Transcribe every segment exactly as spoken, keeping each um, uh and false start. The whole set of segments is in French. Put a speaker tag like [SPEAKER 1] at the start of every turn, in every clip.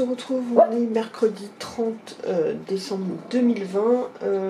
[SPEAKER 1] retrouve, on est mercredi trente décembre deux mille vingt. Euh,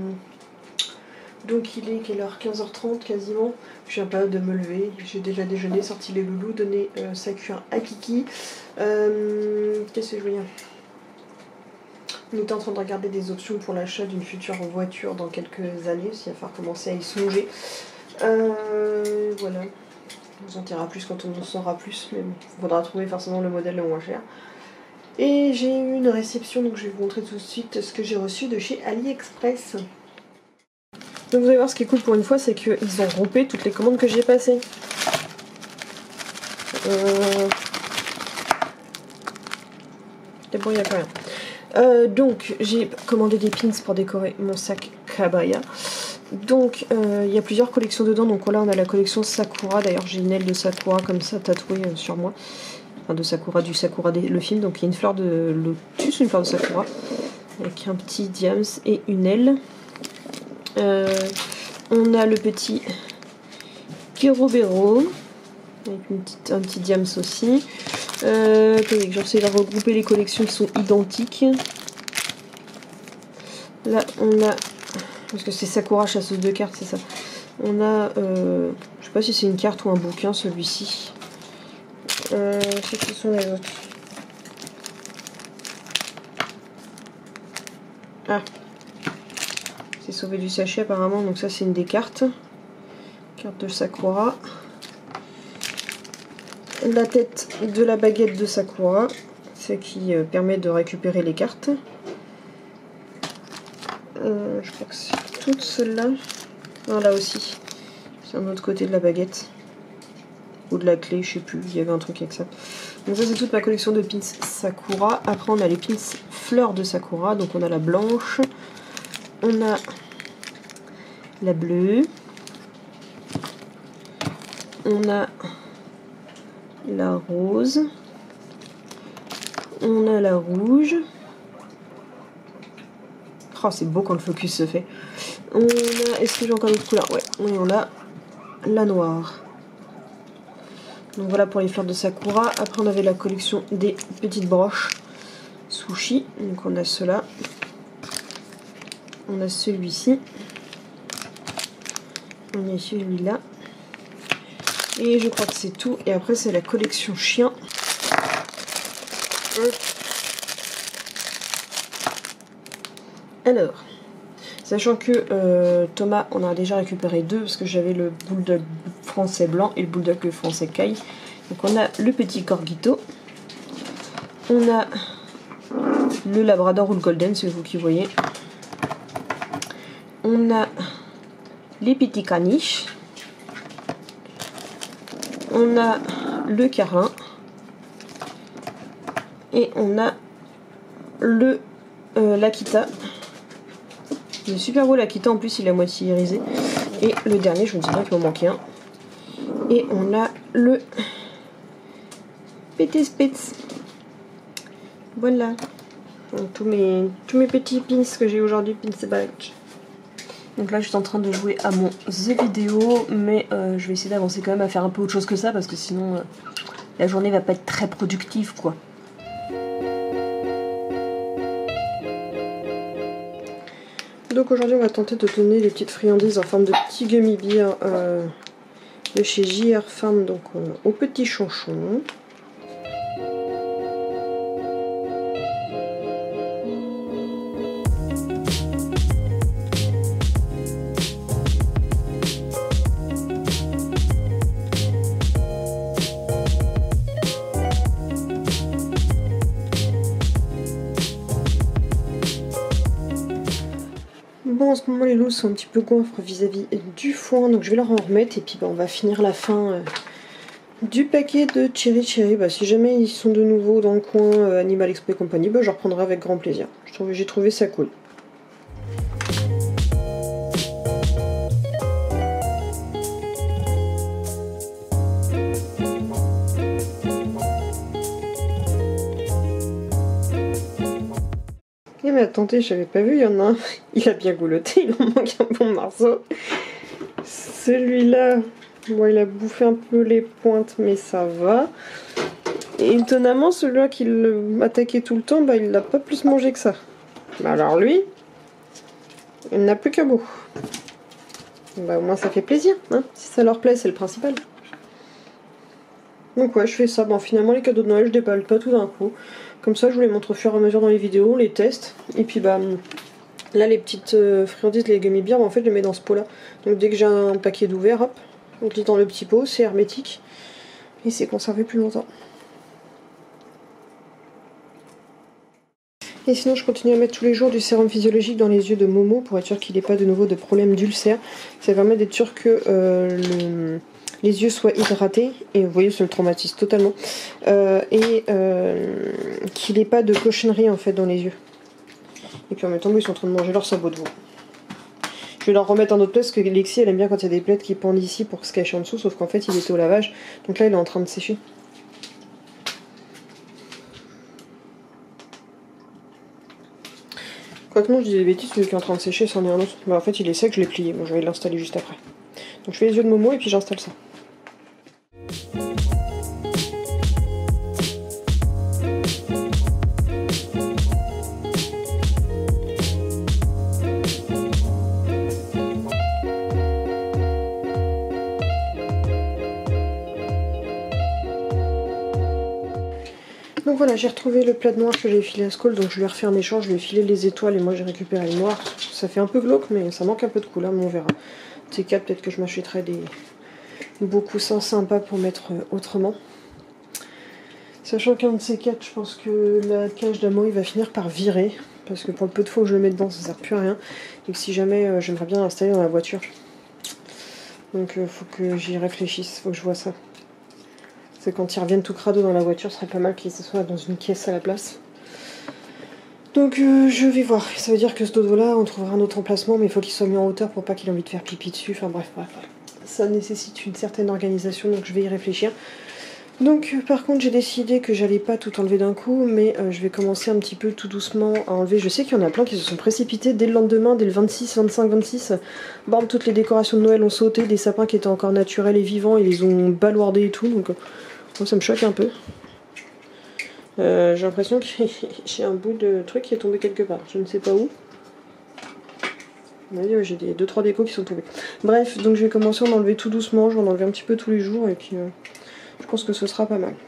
[SPEAKER 1] donc il est quelle heure? quinze heures trente quasiment. Je viens pas de me lever. J'ai déjà déjeuné, sorti les loulous, donné euh, sa cure à Kiki. Euh, Qu'est-ce que je veux dire? On était en train de regarder des options pour l'achat d'une future voiture dans quelques années. Il va falloir commencer à y songer. Euh, voilà. On vous en dira plus quand on en saura plus, mais bon, il faudra trouver forcément le modèle le moins cher. Et j'ai eu une réception, donc je vais vous montrer tout de suite ce que j'ai reçu de chez AliExpress. Donc vous allez voir, ce qui est cool pour une fois, c'est qu'ils ont groupé toutes les commandes que j'ai passées. Euh... C'est bon, il n'y a pas rien. Euh, donc j'ai commandé des pins pour décorer mon sac Kabaya. Donc euh, il y a plusieurs collections dedans. Donc là on a la collection Sakura. D'ailleurs j'ai une aile de Sakura comme ça tatouée euh, sur moi. Enfin de Sakura, du Sakura le film. Donc il y a une fleur de lotus, une fleur de Sakura avec un petit diams et une aile. Euh, on a le petit Kirobero avec une petite, un petit diams aussi. Euh, J'essaie de regrouper les collections qui sont identiques. Là on a, parce que c'est Sakura chasseuse de cartes, c'est ça. On a, euh, je sais pas si c'est une carte ou un bouquin celui-ci. Euh, c'est que ce sont les autres. Ah, c'est sauvé du sachet apparemment, donc ça c'est une des cartes. Carte de Sakura. La tête de la baguette de Sakura, ce qui euh, permet de récupérer les cartes. Euh, je crois que c'est toutes celles-là. Non, là aussi. C'est un autre côté de la baguette. Ou de la clé, je sais plus. Il y avait un truc avec ça. Donc ça c'est toute ma collection de pins Sakura. Après on a les pins fleurs de Sakura. Donc on a la blanche. On a la bleue. On a la rose. On a la rouge. Oh, c'est beau quand le focus se fait. On a, est-ce que j'ai encore d'autres couleurs? Ouais, oui, on a la noire. Donc voilà pour les fleurs de Sakura. Après on avait la collection des petites broches sushi. Donc on a cela. On a celui-ci. On a celui-là. Et je crois que c'est tout. Et après c'est la collection chien. Alors, sachant que euh, Thomas, on a déjà récupéré deux parce que j'avais le bulldog français blanc et le bulldog français caille. Donc on a le petit corgito, on a le labrador ou le golden, c'est vous qui voyez. On a les petits caniches, on a le carlin et on a le euh, l'Akita. Il est super beau l'Akita, en plus il est à moitié irisé. Et le dernier, je me disais qu'il m'en manquait un. Et on a le P T Spitz. Voilà. Donc, tous, mes, tous mes petits pins que j'ai aujourd'hui, pins badge. Donc là je suis en train de jouer à mon The Vidéo, mais euh, je vais essayer d'avancer quand même à faire un peu autre chose que ça, parce que sinon euh, la journée va pas être très productive quoi. Donc aujourd'hui on va tenter de donner les petites friandises en forme de petits gummy bears euh, de chez J R Farm, donc euh, aux petits chonchons. Bon, en ce moment les loups sont un petit peu goinfres vis-à-vis du foin, donc je vais leur en remettre et puis bah, on va finir la fin euh, du paquet de Cherry Cherry. Bah, si jamais ils sont de nouveau dans le coin euh, Animal Expo et compagnie, bah, je reprendrai avec grand plaisir. J'ai trouvé, trouvé ça cool. Eh mais attendez, j'avais pas vu, il y en a un, il a bien goulotté, il en manque un bon morceau. Celui-là, bon, il a bouffé un peu les pointes, mais ça va. Et étonnamment, celui-là qui m'attaquait tout le temps, bah, il n'a pas plus mangé que ça. Bah alors lui, il n'a plus qu'un bout. Bah au moins ça fait plaisir, hein. Si ça leur plaît, c'est le principal. Donc ouais, je fais ça. Bon, finalement, les cadeaux de Noël, je déballe pas tout d'un coup. Comme ça, je vous les montre au fur et à mesure dans les vidéos, on les teste. Et puis bah, là, les petites euh, friandises, les gummy bears, en fait, je les mets dans ce pot-là. Donc dès que j'ai un paquet d'ouvert, hop, on le dit dans le petit pot, c'est hermétique. Et c'est conservé plus longtemps. Et sinon, je continue à mettre tous les jours du sérum physiologique dans les yeux de Momo pour être sûr qu'il n'ait pas de nouveau de problème d'ulcère. Ça permet d'être sûr que euh, le... les yeux soient hydratés. Et vous voyez, ça le traumatise totalement. Euh, et euh, qu'il n'ait pas de cochonnerie en fait dans les yeux. Et puis en même temps, ils sont en train de manger leur sabot de veau. Je vais leur remettre un autre place parce que Lexi, elle aime bien quand il y a des plaids qui pendent ici pour se cacher en dessous. Sauf qu'en fait, il était au lavage. Donc là, il est en train de sécher. Quoique non, je disais des bêtises, celui qui est en train de sécher, c'en est un autre. Bah en fait il est sec, je l'ai plié, bon je vais l'installer juste après. Donc je fais les yeux de Momo et puis j'installe ça. Donc voilà, j'ai retrouvé le plat de noir que j'ai filé à Skoll, donc je lui ai refait un échange, je lui ai filé les étoiles et moi j'ai récupéré le noir. Ça fait un peu glauque mais ça manque un peu de couleur, mais on verra. Ces quatre, peut-être que je m'achèterai des beaux coussins sympas pour mettre autrement. Sachant qu'un de ces quatre, je pense que la cage d'amour il va finir par virer, parce que pour le peu de fois où je le mets dedans ça sert plus à rien. Et que si jamais euh, j'aimerais bien l'installer dans la voiture. Donc il euh, faut que j'y réfléchisse, faut que je vois ça. C'est quand ils reviennent tout crado dans la voiture, ce serait pas mal qu'ils se soient dans une caisse à la place. Donc euh, je vais voir. Ça veut dire que ce dodo là, on trouvera un autre emplacement, mais il faut qu'il soit mis en hauteur pour pas qu'il ait envie de faire pipi dessus. Enfin bref, bref. Ça nécessite une certaine organisation, donc je vais y réfléchir. Donc euh, par contre j'ai décidé que j'allais pas tout enlever d'un coup, mais euh, je vais commencer un petit peu tout doucement à enlever. Je sais qu'il y en a plein qui se sont précipités dès le lendemain, dès le vingt-six, vingt-cinq, vingt-six. Bam, toutes les décorations de Noël ont sauté, des sapins qui étaient encore naturels et vivants, ils les ont balourdés et tout, donc euh, moi, ça me choque un peu. Euh, j'ai l'impression que j'ai un bout de truc qui est tombé quelque part, je ne sais pas où. J'ai des deux trois décos qui sont tombés. Bref, donc je vais commencer à en enlever tout doucement, je vais en enlever un petit peu tous les jours et puis euh, je pense que ce sera pas mal.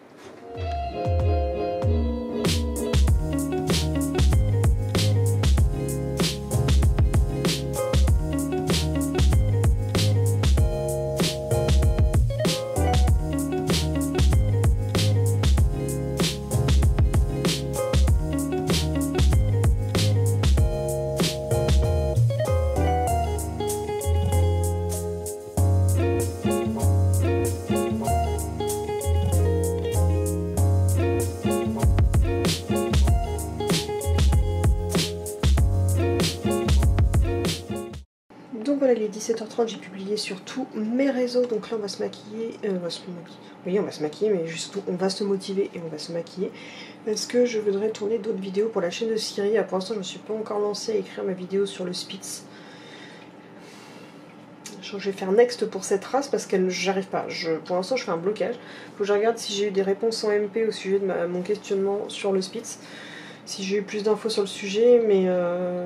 [SPEAKER 1] Donc voilà, il est dix-sept heures trente, j'ai publié sur tous mes réseaux, donc là on va se maquiller, euh, on va se maquiller, oui on va se maquiller, mais juste on va se motiver et on va se maquiller, parce que je voudrais tourner d'autres vidéos pour la chaîne de Siri. Pour l'instant je ne me suis pas encore lancée à écrire ma vidéo sur le Spitz. Je vais faire next pour cette race parce que j'arrive pas, je, pour l'instant je fais un blocage, faut que je regarde si j'ai eu des réponses en M P au sujet de ma, mon questionnement sur le Spitz, si j'ai eu plus d'infos sur le sujet, mais... Euh...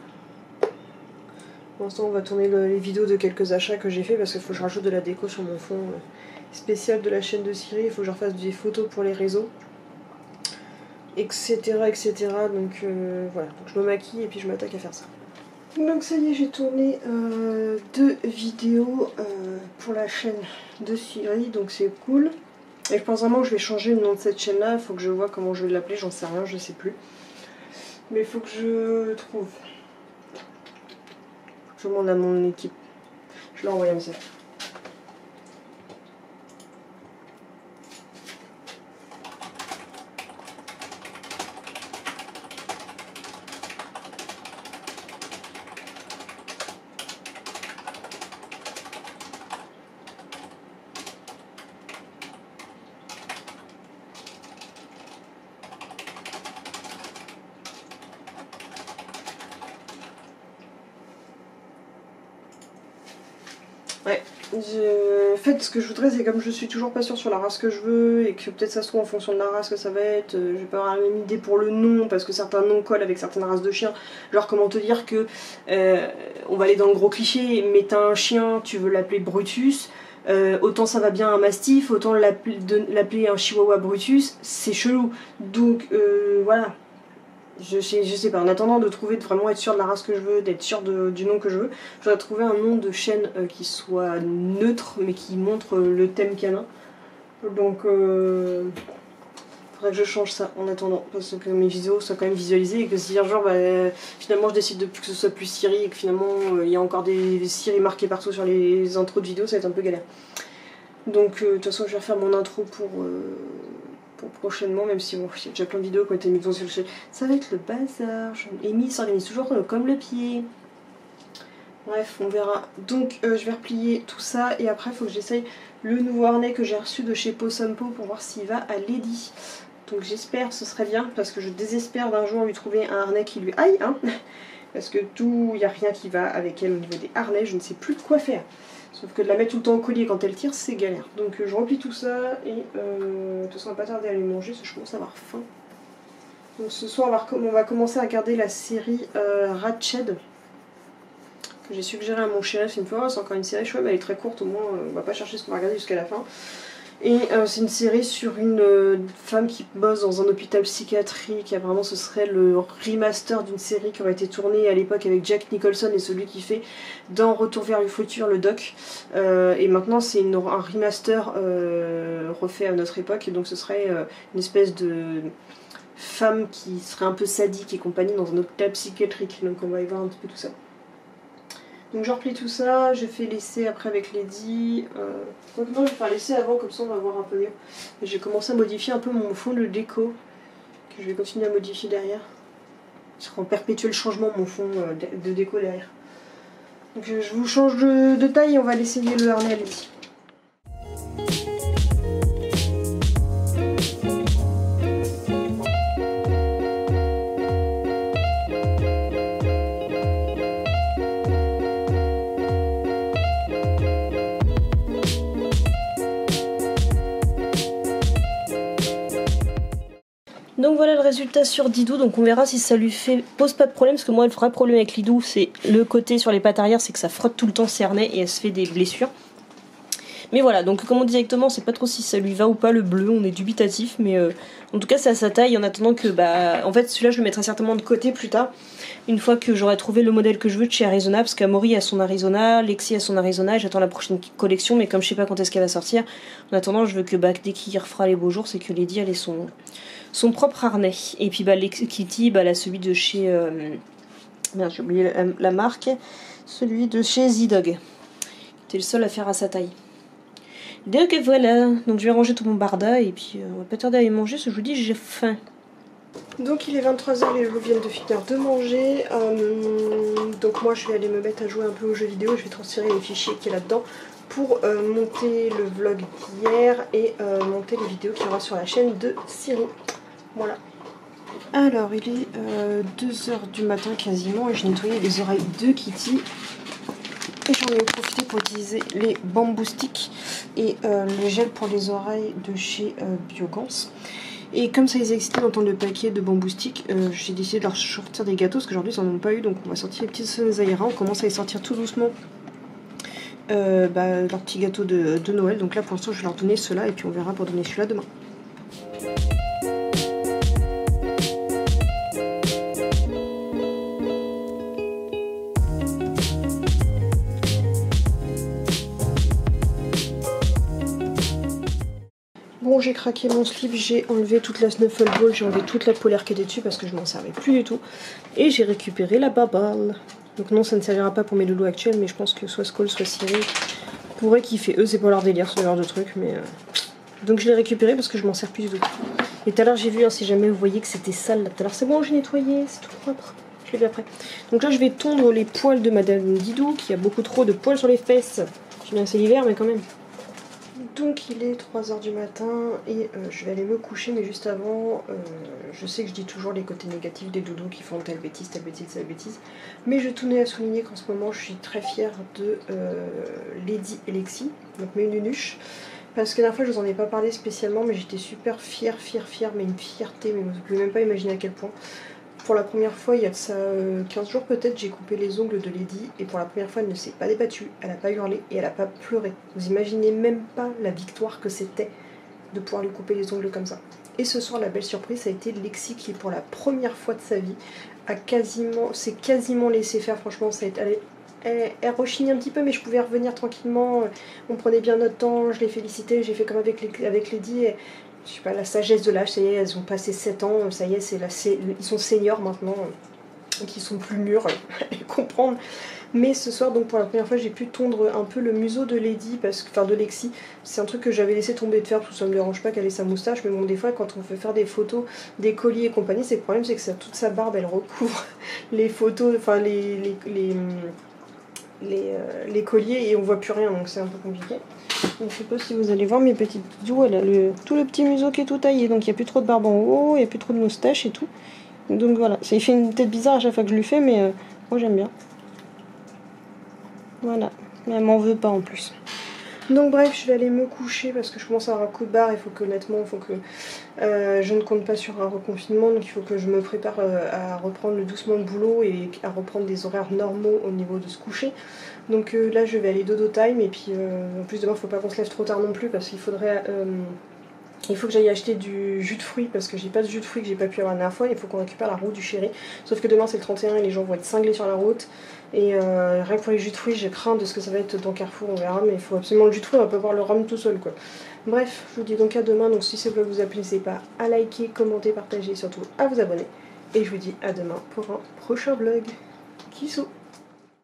[SPEAKER 1] Pour l'instant, on va tourner le, les vidéos de quelques achats que j'ai fait parce qu'il faut que je rajoute de la déco sur mon fond euh, spécial de la chaîne de Siri. Il faut que je refasse des photos pour les réseaux, et cetera et cetera. Donc euh, voilà, donc je me maquille et puis je m'attaque à faire ça. Donc ça y est, j'ai tourné euh, deux vidéos euh, pour la chaîne de Siri, donc c'est cool. Et je pense vraiment que je vais changer le nom de cette chaîne-là. Il faut que je vois comment je vais l'appeler, j'en sais rien, je sais plus. Mais il faut que je trouve. Je demande à mon équipe. Je l'ai envoyé un message. Ouais. Je... En fait, ce que je voudrais, c'est comme je suis toujours pas sûre sur la race que je veux et que peut-être ça se trouve en fonction de la race que ça va être, euh, je vais pas avoir la même idée pour le nom parce que certains noms collent avec certaines races de chiens. Genre, comment te dire que euh, on va aller dans le gros cliché, mais t'as un chien, tu veux l'appeler Brutus, euh, autant ça va bien un mastif, autant l'appeler un chihuahua Brutus, c'est chelou. Donc euh, voilà. Je sais, je sais pas, en attendant de trouver, de vraiment être sûr de la race que je veux, d'être sûr de, du nom que je veux, je voudrais trouver un nom de chaîne euh, qui soit neutre mais qui montre euh, le thème canin. Donc euh, faudrait que je change ça en attendant, parce que mes vidéos soient quand même visualisées et que si un jour bah, euh, finalement je décide de que ce soit plus Siri et que finalement il euh, y a encore des, des Siri marqués partout sur les intros de vidéos, ça va être un peu galère. Donc euh, de toute façon je vais refaire mon intro pour... Euh, pour prochainement, même si bon, il y a déjà plein de vidéos qui ont été mises sur le chaîne. Ça va être le bazar. Amy s'organise toujours comme le pied. Bref, on verra. Donc euh, je vais replier tout ça et après il faut que j'essaye le nouveau harnais que j'ai reçu de chez Possum Po pour voir s'il va à Lady. Donc j'espère, ce serait bien parce que je désespère d'un jour lui trouver un harnais qui lui aille, hein, parce que tout, il n'y a rien qui va avec elle au niveau des harnais, je ne sais plus quoi faire. Sauf que de la mettre tout le temps au collier quand elle tire, c'est galère. Donc euh, je replie tout ça et euh, de toute façon on va pas tarder à aller manger parce que je commence à avoir faim. Donc ce soir on va, on va commencer à regarder la série euh, Ratched que j'ai suggéré à mon chéri une fois. C'est encore une série chouette, elle est très courte, au moins euh, on va pas chercher ce qu'on va regarder jusqu'à la fin. Et euh, c'est une série sur une euh, femme qui bosse dans un hôpital psychiatrique. Et vraiment, ce serait le remaster d'une série qui aurait été tournée à l'époque avec Jack Nicholson et celui qui fait dans Retour vers le futur, le doc. Euh, et maintenant, c'est un remaster euh, refait à notre époque. Et donc, ce serait euh, une espèce de femme qui serait un peu sadique et compagnie dans un hôpital psychiatrique. Donc, on va y voir un petit peu tout ça. Donc je replie tout ça, je fais l'essai après avec Lady. Euh... Donc non, je vais faire l'essai avant, comme ça on va voir un peu mieux. J'ai commencé à modifier un peu mon fond de déco, que je vais continuer à modifier derrière. Ce sera en perpétuel changement mon fond de déco derrière. Donc je vous change de, de taille et on va l'essayer le harnais à Lady. Donc voilà le résultat sur Didou, donc on verra si ça lui fait pose pas de problème, parce que moi le vrai problème avec Lidou c'est le côté sur les pattes arrière, c'est que ça frotte tout le temps ses harnais et elle se fait des blessures. Mais voilà, donc comme on dit directement, c'est pas trop si ça lui va ou pas le bleu, on est dubitatif, mais euh, en tout cas c'est à sa taille, en attendant que bah en fait celui-là je le mettrai certainement de côté plus tard, une fois que j'aurai trouvé le modèle que je veux de chez Arizona, parce qu'Amaury a son Arizona, Lexi a son Arizona, et j'attends la prochaine collection, mais comme je sais pas quand est-ce qu'elle va sortir, en attendant je veux que bah, dès qu'il refera les beaux jours, c'est que Lady elle ait son, son propre harnais. Et puis bah Kitty, bah, elle a celui de chez... Euh, merde, j'ai oublié la, la marque, celui de chez Z-Dog. C'était le seul à faire à sa taille. Donc voilà, donc je vais ranger tout mon barda et puis euh, on va pas tarder à y manger, parce que je vous dis j'ai faim. Donc il est vingt-trois heures, les loups viennent de finir de manger, euh, donc moi je vais aller me mettre à jouer un peu aux jeux vidéo, je vais transférer les fichiers qu'il y a là-dedans pour euh, monter le vlog d'hier et euh, monter les vidéos qu'il y aura sur la chaîne de Siri. Voilà. Alors il est euh, deux heures du matin quasiment et j'ai nettoyé les oreilles de Kitty. Et j'en ai profité pour utiliser les bamboo sticks et euh, le gel pour les oreilles de chez euh, Biogans. Et comme ça les existait dans le paquet de bamboo sticks, euh, j'ai décidé de leur sortir des gâteaux parce qu'aujourd'hui ils n'en ont pas eu, donc on va sortir les petites Zaira. On commence à les sortir tout doucement, euh, bah, leurs petits gâteaux de, de Noël. Donc là pour l'instant je vais leur donner ceux-là et puis on verra pour donner celui-là demain. Bon, j'ai craqué mon slip, j'ai enlevé toute la Snuffle Ball, j'ai enlevé toute la polaire qui était dessus parce que je m'en servais plus du tout. Et j'ai récupéré la Bubble. Donc non, ça ne servira pas pour mes loulous actuels, mais je pense que soit Skull, soit Siri pourraient kiffer. Eux, c'est pas leur délire, ce genre de truc, mais... Euh... Donc je l'ai récupéré parce que je m'en sers plus du tout. Et tout à l'heure, j'ai vu, hein, si jamais vous voyez que c'était sale, là, tout à l'heure, c'est bon, j'ai nettoyé, c'est tout propre. Je l'ai vu après. Donc là, je vais tondre les poils de Madame Didou, qui a beaucoup trop de poils sur les fesses. Je sais bien, c'est l'hiver, mais quand même. Donc il est trois heures du matin et euh, je vais aller me coucher, mais juste avant, euh, je sais que je dis toujours les côtés négatifs des doudous qui font telle bêtise, telle bêtise, telle bêtise, mais je tenais à souligner qu'en ce moment je suis très fière de euh, Lady et Lexi, donc mes nunuches, parce que la dernière fois je vous en ai pas parlé spécialement, mais j'étais super fière, fière, fière, mais une fierté, mais vous ne pouvez même pas imaginer à quel point. Pour la première fois, il y a de ça euh, quinze jours peut-être, j'ai coupé les ongles de Lady et pour la première fois elle ne s'est pas débattue, elle n'a pas hurlé et elle n'a pas pleuré. Vous imaginez même pas la victoire que c'était de pouvoir lui couper les ongles comme ça. Et ce soir, la belle surprise, ça a été Lexi qui pour la première fois de sa vie a quasiment, s'est quasiment laissé faire. Franchement, ça a été, elle, elle, elle rechignait un petit peu, mais je pouvais revenir tranquillement. On prenait bien notre temps, je l'ai félicité, j'ai fait comme avec, les, avec Lady. Et, je sais pas, la sagesse de l'âge, ça y est, elles ont passé sept ans, ça y est, c'est la, ils sont seniors maintenant, donc ils sont plus mûrs à comprendre. Mais ce soir, donc pour la première fois, j'ai pu tondre un peu le museau de Lady, parce que, enfin de Lexi. C'est un truc que j'avais laissé tomber de faire, parce que ça me dérange pas qu'elle ait sa moustache, mais bon, des fois, quand on fait faire des photos, des colliers et compagnie, c'est le problème, c'est que ça, toute sa barbe, elle recouvre les photos, enfin les, les, les, les, euh, les colliers, et on voit plus rien, donc c'est un peu compliqué. Donc, je sais pas si vous allez voir mes petites doux, elle a le, tout le petit museau qui est tout taillé, donc il n'y a plus trop de barbe en haut, il n'y a plus trop de moustache et tout. Donc voilà, ça il fait une tête bizarre à chaque fois que je lui fais, mais euh, moi j'aime bien. Voilà, mais elle m'en veut pas en plus. Donc bref, je vais aller me coucher parce que je commence à avoir un coup de barre, il faut que honnêtement, il faut que euh, je ne compte pas sur un reconfinement, donc il faut que je me prépare euh, à reprendre doucement le boulot et à reprendre des horaires normaux au niveau de se coucher. Donc euh, là je vais aller dodo time et puis euh, en plus demain il faut pas qu'on se lève trop tard non plus parce qu'il faudrait... Euh, il faut que j'aille acheter du jus de fruits parce que j'ai pas de jus de fruits que j'ai pas pu avoir la dernière fois. Il faut qu'on récupère la route du chéri. Sauf que demain c'est le trente et un et les gens vont être cinglés sur la route. Et euh, rien que pour les jus de fruits, j'ai craint de ce que ça va être dans Carrefour, on verra. Mais il faut absolument le jus de fruits, on va pas boire le rhum tout seul quoi. Bref, je vous dis donc à demain. Donc si ça vous a plu, n'hésitez pas à liker, commenter, partager et surtout à vous abonner. Et je vous dis à demain pour un prochain vlog. Kisous.